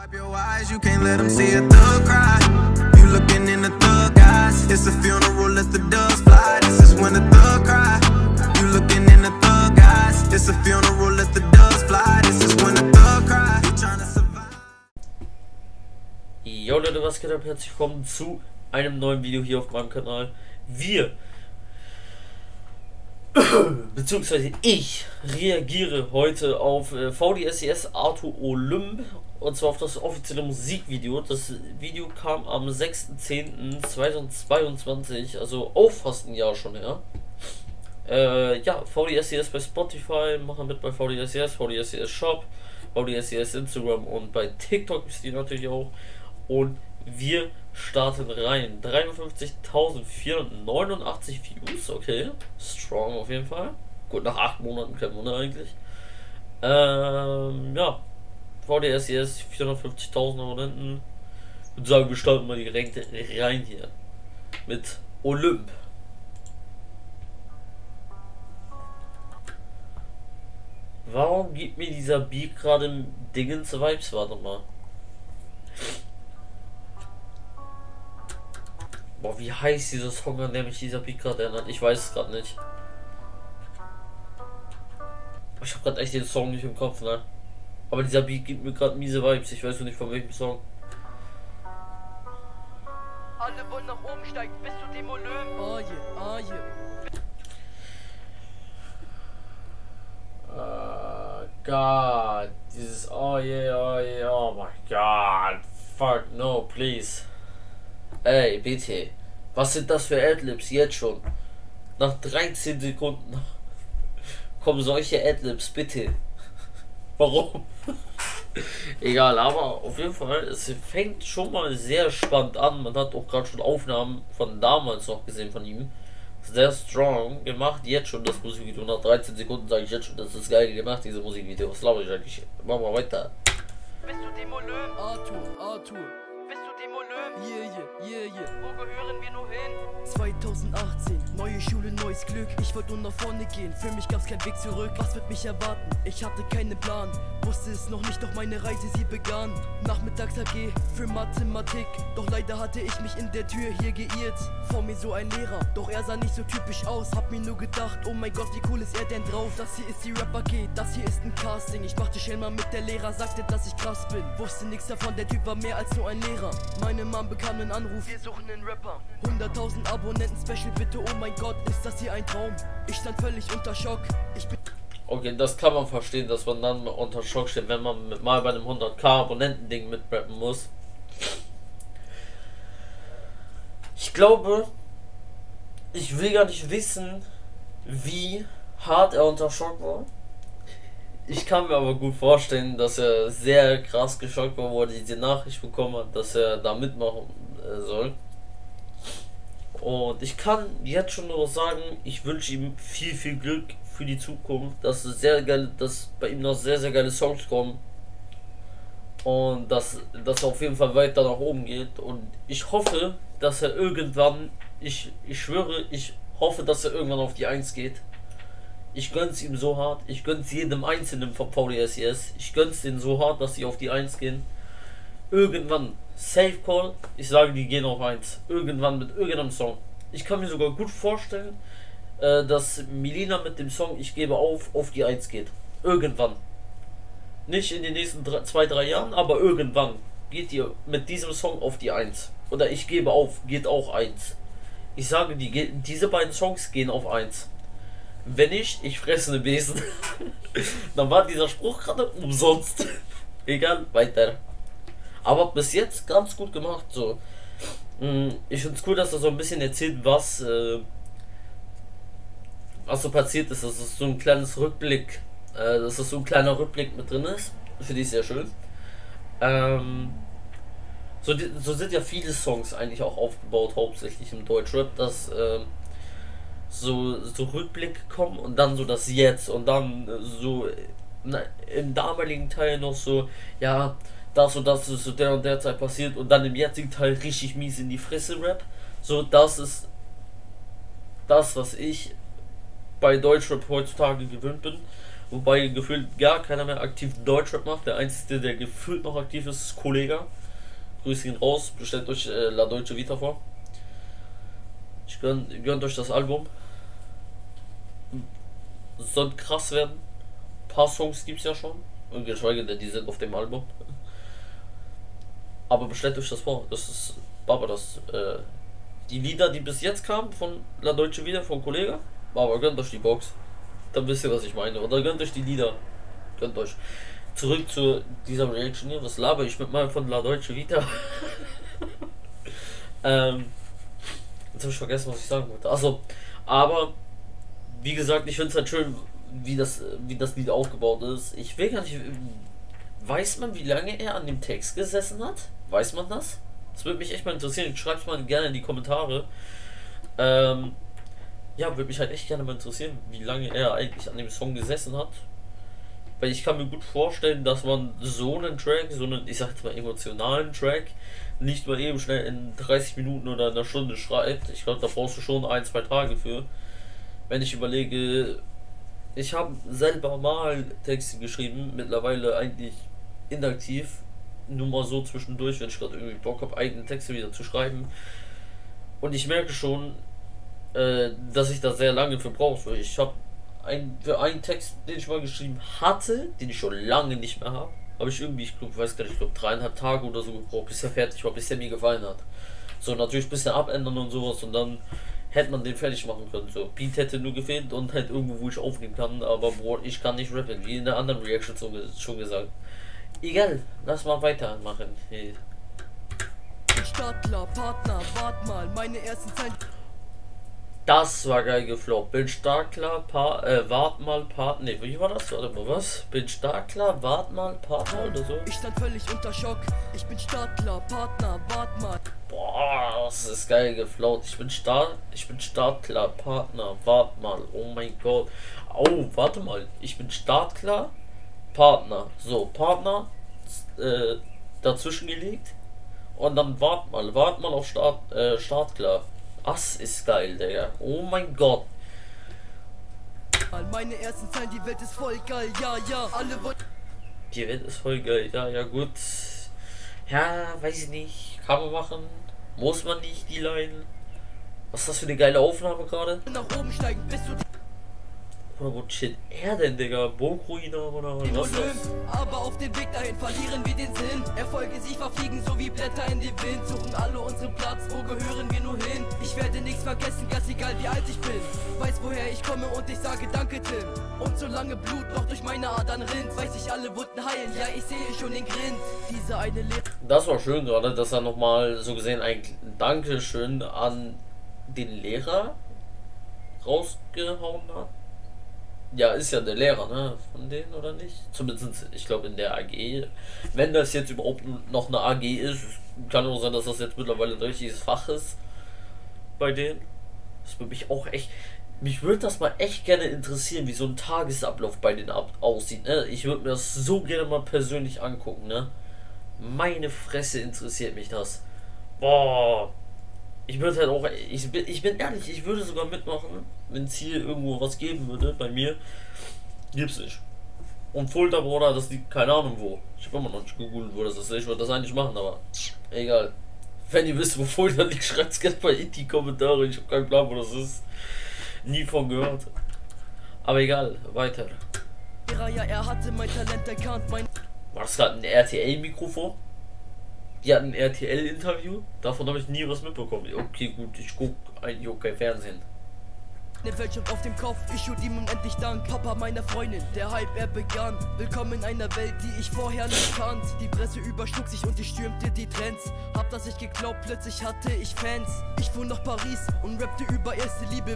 Wipe your eyes, you can't let them see a thug cry. You looking in the thug eyes. It's a funeral, let the doves fly. This is when the thug cry. You looking in the thug eyes. It's a funeral, let the doves fly. This is when the thug cry. You trying to survive. Jo Leute, was geht ab? Herzlich willkommen zu einem neuen Video hier auf meinem Kanal. Beziehungsweise ich reagiere heute auf VDSCS Arthur Olymp, und zwar auf das offizielle Musikvideo. Das Video kam am 6.10.2022, also auch fast ein Jahr schon her. Ja, VDSCS bei Spotify, machen mit bei VDSCS, VDSCS Shop, VDSCS Instagram und bei TikTok ist die natürlich auch. Und wir starten rein. 53.489 Views, okay. Strong auf jeden Fall. Gut, nach 8 Monaten kein Wunder eigentlich. Ja. VDSCS 450.000 Abonnenten. Ich würde sagen, wir starten mal direkt rein hier. Mit Olymp. Warum gibt mir dieser Beat gerade Dingens Vibes? Warte mal. Boah, wie heißt dieser Song, an der mich dieser Beat gerade erinnert? Ich weiß es gerade nicht. Ich habe gerade echt den Song nicht im Kopf, ne? Aber dieser Beat gibt mir gerade miese Vibes. Ich weiß nicht von welchem Song. Alle wollen nach oben steigen, bis zu dem Olymp. Oh yeah, oh yeah. God, dieses oh yeah, oh my God. Fuck, no, please. Ey, bitte. Was sind das für Adlibs jetzt schon? Nach 13 Sekunden kommen solche Adlibs, bitte. Warum? Egal, aber auf jeden Fall, es fängt schon mal sehr spannend an. Man hat auch gerade schon Aufnahmen von damals noch gesehen von ihm. Sehr strong gemacht, jetzt schon das Musikvideo. Nach 13 Sekunden sage ich jetzt schon, das ist geil gemacht, diese Musikvideo. Was glaube ich eigentlich? Machen wir weiter. Bist du dem Olymp? Arthur. Bist du dem Olymp? Yeah. Wo gehören wir nur hin? 2018, neue Schule, neues Glück. Ich wollte nur nach vorne gehen, für mich gab's keinen Weg zurück. Was wird mich erwarten? Ich hatte keinen Plan, wusste es noch nicht, doch meine Reise, sie begann. Nachmittags AG für Mathematik, doch leider hatte ich mich in der Tür hier geirrt. Vor mir so ein Lehrer, doch er sah nicht so typisch aus. Hab mir nur gedacht, oh mein Gott, wie cool ist er denn drauf? Das hier ist die Rap-AG, das hier ist ein Casting. Ich machte schnell mal mit, der Lehrer sagte, dass ich krass bin. Wusste nichts davon, der Typ war mehr als nur ein Lehrer. Meine Mom bekam einen Anruf, wir suchen einen Rapper. 100.000 Abonnenten, Special bitte, oh mein Gott, ist das hier ein Traum? Ich stand völlig unter Schock, ich bin... Okay, das kann man verstehen, dass man dann unter Schock steht, wenn man mal bei einem 100k Abonnenten-Ding mitrappen muss. Ich glaube, ich will gar nicht wissen, wie hart er unter Schock war. Ich kann mir aber gut vorstellen, dass er sehr krass geschockt war, wo er diese Nachricht bekommen hat, dass er da mitmachen soll. Und ich kann jetzt schon nur sagen, ich wünsche ihm viel Glück für die Zukunft, dass es sehr geil, dass bei ihm noch sehr geile Songs kommen und dass er auf jeden Fall weiter nach oben geht. Und ich hoffe, dass er irgendwann, ich schwöre, ich hoffe, dass er irgendwann auf die 1 geht. Ich gönn's ihm so hart, ich gönn's jedem Einzelnen vom VDSCS, ich gönn's denen so hart, dass sie auf die 1 gehen. Irgendwann, Safe Call, ich sage, die gehen auf 1. Irgendwann mit irgendeinem Song. Ich kann mir sogar gut vorstellen, dass Melina mit dem Song Ich gebe auf die 1 geht. Irgendwann. Nicht in den nächsten 2-3 Jahren, aber irgendwann geht ihr mit diesem Song auf die 1. Oder Ich gebe auf geht auch 1. Ich sage, diese beiden Songs gehen auf 1. Wenn nicht, ich fresse eine Besen. Dann war dieser Spruch gerade umsonst. Egal, weiter. Aber bis jetzt ganz gut gemacht. So. Ich finde es cool, dass er so ein bisschen erzählt, was so passiert ist. Das ist so ein kleines Rückblick. Dass so ein kleiner Rückblick mit drin ist. Finde ich sehr schön. So sind ja viele Songs eigentlich auch aufgebaut, hauptsächlich im Deutschrap, dass so Rückblick kommen und dann so das Jetzt und dann so im damaligen Teil noch so, ja, das und das ist so der und der Zeit passiert und dann im jetzigen Teil richtig mies in die Fresse Rap. So, das ist das, was ich bei Deutschrap heutzutage gewöhnt bin. Wobei gefühlt gar keiner mehr aktiv Deutschrap macht. Der einzige, der gefühlt noch aktiv ist, ist Kollega. Grüß ihn raus, bestellt euch La Deutsche Vita vor. Gönnt euch das Album. Soll krass werden. Ein paar Songs gibt es ja schon. Und geschweige denn, die sind auf dem Album. Aber bestellt euch das vor. Das ist Baba, das. Die Lieder, die bis jetzt kamen von La Deutsche Vita, von Kollega. Aber gönnt euch die Box. Dann wisst ihr, was ich meine. Oder gönnt euch die Lieder. Gönnt euch. Zurück zu dieser Reaction hier. Was laber ich mit meinem von La Deutsche Vita? Jetzt habe ich vergessen, was ich sagen wollte. Achso, aber wie gesagt, ich finde es halt schön, wie das Lied aufgebaut ist. Ich will gar nicht. Weiß man, wie lange er an dem Text gesessen hat? Weiß man das? Das würde mich echt mal interessieren. Schreibt mal gerne in die Kommentare. Ja, würde mich halt echt gerne mal interessieren, wie lange er eigentlich an dem Song gesessen hat. Weil ich kann mir gut vorstellen, dass man so einen Track, so einen, ich sag jetzt mal emotionalen Track, nicht mal eben schnell in 30 Minuten oder einer Stunde schreibt. Ich glaube, da brauchst du schon 1-2 Tage für. Wenn ich überlege, ich habe selber mal Texte geschrieben, mittlerweile eigentlich inaktiv, nur mal so zwischendurch, wenn ich gerade irgendwie Bock habe, eigene Texte wieder zu schreiben. Und ich merke schon, dass ich da sehr lange für brauche. Ich habe für einen Text, den ich mal geschrieben hatte, den ich schon lange nicht mehr habe ich irgendwie, ich glaube, weiß gar nicht, ich glaube 3,5 Tage oder so gebraucht, bis er fertig war, bis der mir gefallen hat. So, natürlich ein bisschen abändern und sowas und dann hätte man den fertig machen können. So, Beat hätte nur gefehlt und halt irgendwo, wo ich aufnehmen kann, aber boah, ich kann nicht rappen, wie in der anderen Reaction schon gesagt. Egal, lass mal weitermachen. Hey. Startler, Partner, wart mal, meine ersten Zeilen. Das war geil gefloppt. Bin stark klar, wart mal, Partner. Ne, wie war das? Warte mal, was? Bin stark klar, wart mal, Partner oder so? Ich stand völlig unter Schock. Ich bin Startler, Partner, wart mal. Boah, das ist geil gefloppt. Ich bin startklar, Partner, wart mal. Oh mein Gott. Oh, warte mal. Ich bin startklar, Partner. So, Partner dazwischen gelegt. Und dann wart mal auf startklar. Das ist geil, Digga. Oh mein Gott. Meine ersten Zeilen, die Welt ist voll geil, ja, ja, alle wollen. Die Welt ist voll geil, ja, ja, gut. Ja, weiß ich nicht. Kann man machen. Muss man nicht, die Line. Was ist das für eine geile Aufnahme gerade? Nach oben steigen, bis du Oder wo chillt er denn, Digga? Burgruine oder was ist das? aber auf dem Weg dahin verlieren wir den Sinn. Erfolge, sie verfliegen so wie Blätter in den Wind. Suchen alle unseren Platz, wo gehören wir nur hin? Ich werde nichts vergessen, ganz egal wie alt ich bin. Weiß woher ich komme und ich sage danke Tim. Und solange Blut noch durch meine Adern rinnt, weiß ich alle Wunden heilen, ja ich sehe schon den Grind. Diese eine Lehre. Das war schön gerade, dass er nochmal so gesehen ein Dankeschön an den Lehrer rausgehauen hat. Ja, ist ja der Lehrer, ne? Von denen oder nicht? Zumindest, ich glaube, in der AG. Wenn das jetzt überhaupt noch eine AG ist, kann auch sein, dass das jetzt mittlerweile ein richtiges Fach ist. Bei denen. Das würde mich auch echt. Mich würde das mal echt gerne interessieren, wie so ein Tagesablauf bei denen aussieht, ne? Ich würde mir das so gerne mal persönlich angucken, ne? Meine Fresse interessiert mich das. Boah. Ich würde halt auch, ich bin ehrlich, ich würde sogar mitmachen, wenn es hier irgendwo was geben würde, bei mir, gibt's nicht. Und Fulda, Bruder, das liegt keine Ahnung wo. Ich habe immer noch nicht gegoogelt, wo das ist. Ich würde das eigentlich machen, aber egal. Wenn ihr wisst, wo Fulda liegt, schreibt es gerne bei in die Kommentare. Ich habe keinen Plan, wo das ist. Nie von gehört. Aber egal, weiter. Ja, er hatte mein Talent erkannt, mein. War das gerade ein RTL-Mikrofon? Die hatten ein RTL-Interview, davon habe ich nie was mitbekommen. Okay, gut, ich gucke eigentlich auch kein Fernsehen. Eine Welt schon auf dem Kopf, ich schuld ihm unendlich Dank. Papa meiner Freundin, der Hype er begann. Willkommen in einer Welt, die ich vorher nicht kannt. Die Presse überschlug sich und ich stürmte die Trends. Hab das ich geglaubt, plötzlich hatte ich Fans. Ich fuhr nach Paris und rappte über erste Liebe.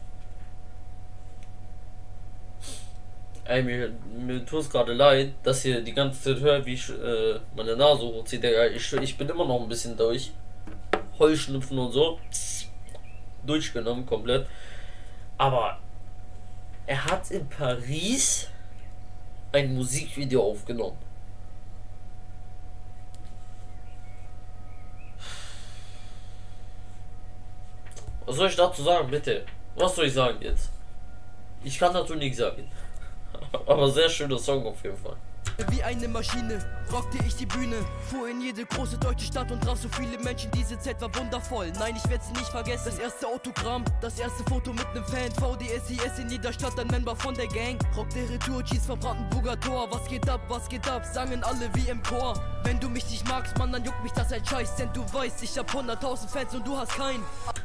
Ey, mir tut es gerade leid, dass ihr die ganze Zeit hört, wie ich meine Nase hochzieht. Ich bin immer noch ein bisschen durch. Heuschnupfen und so. Durchgenommen komplett. Aber er hat in Paris ein Musikvideo aufgenommen. Was soll ich dazu sagen, bitte? Was soll ich sagen jetzt? Ich kann dazu nichts sagen. Aber sehr schöner Song auf jeden Fall. Wie eine Maschine rockte ich die Bühne, fuhr in jede große deutsche Stadt und traf so viele Menschen. Diese Zeit war wundervoll, nein, ich werde sie nicht vergessen. Das erste Autogramm, das erste Foto mit nem Fan. VDSIS in jeder Stadt, ein Member von der Gang. Rock der Retour-Jeans vom Brandenburger Tor. Was geht ab, sangen alle wie im Chor. Wenn du mich nicht magst, Mann, dann juckt mich das ein Scheiß. Denn du weißt, ich hab 100.000 Fans und du hast keinen.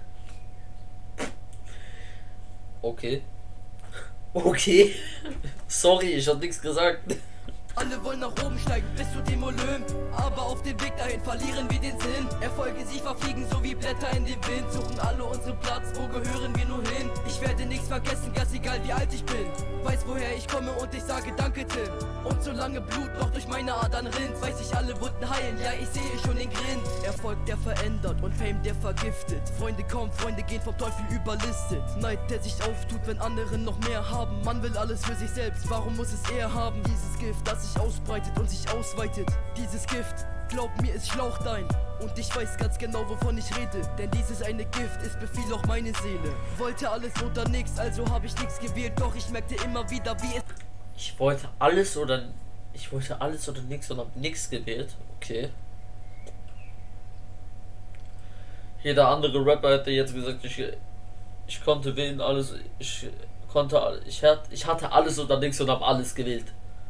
Okay. Okay. Sorry, ich hab nichts gesagt. Alle wollen nach oben steigen bis zu dem Olymp, aber auf dem Weg dahin verlieren wir den Sinn. Erfolge, sie verfliegen so wie Blätter in den Wind, suchen alle unseren Platz, wo gehören wir nur hin? Ich werde nichts vergessen, ganz egal wie alt ich bin. Weiß woher ich komme und ich sage danke Tim. Und solange Blut noch durch meine Adern rinnt, weiß ich alle Wunden heilen, ja ich sehe schon den Grin. Erfolg der verändert und Fame der vergiftet. Freunde kommen, Freunde gehen, vom Teufel überlistet. Neid der sich auftut, wenn andere noch mehr haben. Man will alles für sich selbst, warum muss es er haben? Dieses Gift, das sich ausbreitet und sich ausweitet. Dieses Gift, glaub mir, es schlaucht ein. Und ich weiß ganz genau, wovon ich rede. Denn dieses eine Gift, es befiel auch meine Seele. Wollte alles oder nix, also habe ich nichts gewählt. Doch ich merkte immer wieder, wie es... Ich wollte alles oder nix und hab nix gewählt. Okay. Jeder andere Rapper hätte jetzt gesagt, ich konnte wählen, alles, ich hatte alles oder nix und hab alles gewählt.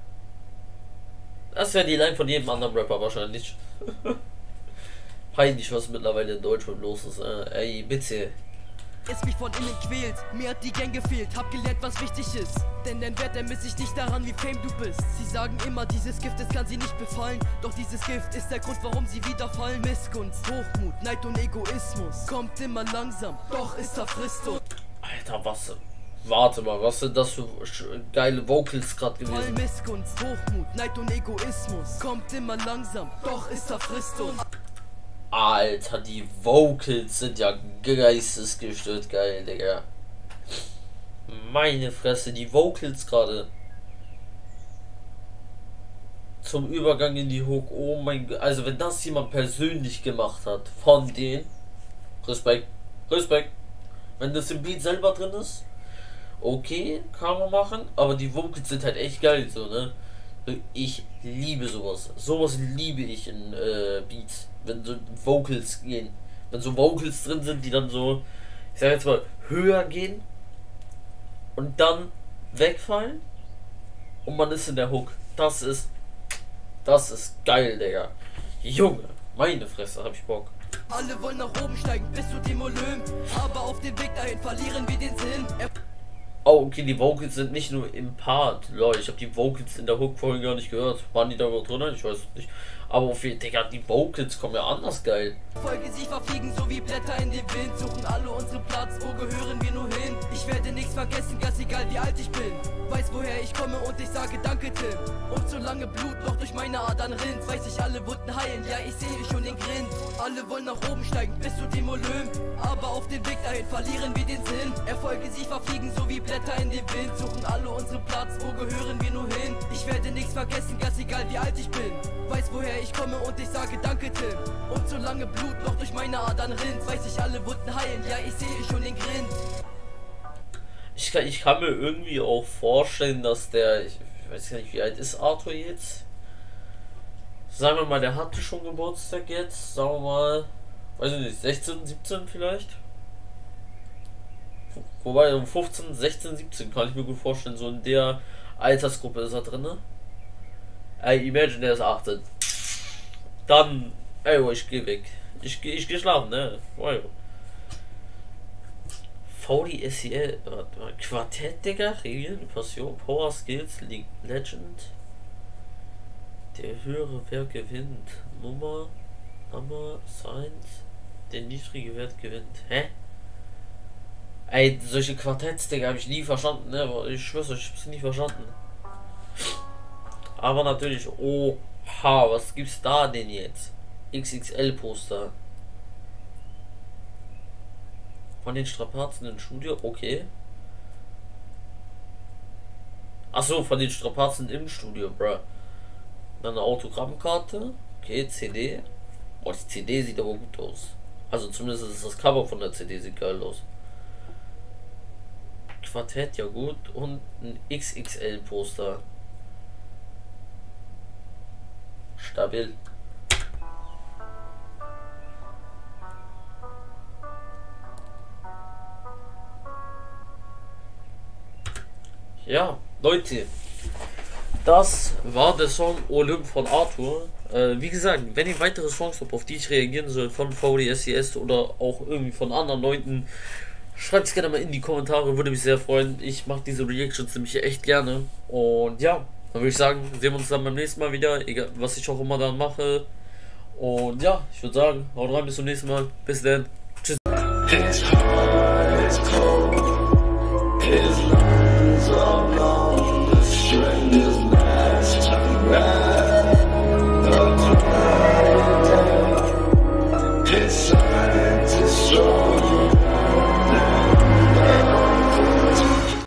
Das wäre die Line von jedem anderen Rapper wahrscheinlich. Peinlich, was mittlerweile in Deutschland los ist. Ey, bitte. Es mich von innen quält, mir hat die Gang gefehlt, hab gelernt, was wichtig ist. Denn dein Wert ermisst sich nicht daran, wie fame du bist. Sie sagen immer, dieses Gift, es kann sie nicht befallen. Doch dieses Gift ist der Grund, warum sie wieder fallen. Missgunst, Hochmut, Neid und Egoismus kommt immer langsam, doch ist zerfrisst und... Alter, was? Warte mal, was sind das für geile Vocals gerade gewesen? Missgunst, Hochmut, Neid und Egoismus kommt immer langsam, doch ist zerfrisst und... Alter, die Vocals sind ja geistesgestört geil, Digga. Meine Fresse, die Vocals gerade. Zum Übergang in die Hook, oh mein Gott. Also wenn das jemand persönlich gemacht hat, von denen, Respekt, Respekt. Wenn das im Beat selber drin ist, okay, kann man machen, aber die Vocals sind halt echt geil, so, ne? Ich liebe sowas. Sowas liebe ich in Beats. Wenn so Vocals gehen. Wenn so Vocals drin sind, die dann so, ich sag jetzt mal, höher gehen und dann wegfallen und man ist in der Hook. Das ist geil, Digga. Junge, meine Fresse, hab ich Bock. Alle wollen nach oben steigen bis zu dem Olymp, aber auf dem Weg dahin verlieren wir den Sinn. Oh, okay, die Vocals sind nicht nur im Part. Leute, ich habe die Vocals in der Hook vorhin gar nicht gehört. Waren die da überhaupt drin? Ich weiß es nicht. Aber auf jeden Fall, Digga, die Vocals kommen ja anders geil. Folge, sie verfliegen so wie Blätter in den Wind, suchen alle unseren Platz, wo gehören wir nur hin? Ich werde nichts vergessen, ganz egal wie alt ich bin. Weiß woher ich komme und ich sage danke Tim. Und solange Blut noch durch meine Adern rinnt, weiß ich alle Wunden heilen, ja ich sehe schon den Grin. Alle wollen nach oben steigen bis zu dem Olymp, aber auf dem Weg dahin verlieren wir den Sinn. Erfolge, sie verfliegen so wie Blätter in den Wind, suchen alle unseren Platz, wo gehören wir nur hin? Ich werde nichts vergessen, ganz egal wie alt ich bin. Weiß woher ich komme und ich sage danke Tim. Und solange Blut noch durch meine Adern rinnt, weiß ich alle Wunden heilen, ja ich sehe schon den Grin. Ich kann mir irgendwie auch vorstellen, dass der, ich weiß nicht, wie alt ist Arthur jetzt? Sagen wir mal, der hatte schon Geburtstag jetzt, sagen wir mal, weiß ich nicht, 16, 17 vielleicht? Wobei, um 15, 16, 17 kann ich mir gut vorstellen, so in der Altersgruppe ist er drin. Ey, imagine, der ist 18. Dann, ey, ich geh weg. Ich geh schlafen, ne? Wow. VDSCL, Quartett, Digga, Regeln, Passion, Power Skills, League Legend. Der höhere Wert gewinnt. Nummer, Science. Der niedrige Wert gewinnt. Hä? Ey, solche Quartetts, Digga, habe ich nie verstanden, ne? Ich schwör's euch, ich hab's nie verstanden. Aber natürlich, oha, was gibt's da denn jetzt? XXL Poster. Von den Strapazen im Studio, okay. Achso, von den Strapazen im Studio, bruh. Dann eine Autogrammkarte, okay, CD. Boah, die CD sieht aber gut aus. Also zumindest ist das Cover von der CD sieht geil aus. Quartett, ja gut. Und ein XXL-Poster. Stabil. Ja, Leute, das war der Song Olymp von Arthur. Wie gesagt, wenn ihr weitere Songs habt, auf die ich reagieren soll, von VDSCS oder auch irgendwie von anderen Leuten, schreibt es gerne mal in die Kommentare, würde mich sehr freuen. Ich mache diese Reactions nämlich echt gerne. Und ja, dann würde ich sagen, sehen wir uns dann beim nächsten Mal wieder, egal was ich auch immer dann mache. Und ja, ich würde sagen, haut rein, bis zum nächsten Mal. Bis dann. Tschüss.